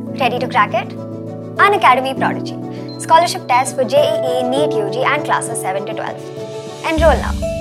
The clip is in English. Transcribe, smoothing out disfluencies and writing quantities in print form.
Ready to crack it? Unacademy PROdigy. Scholarship test for JEE, NEET-UG and classes 7 to 12. Enroll now.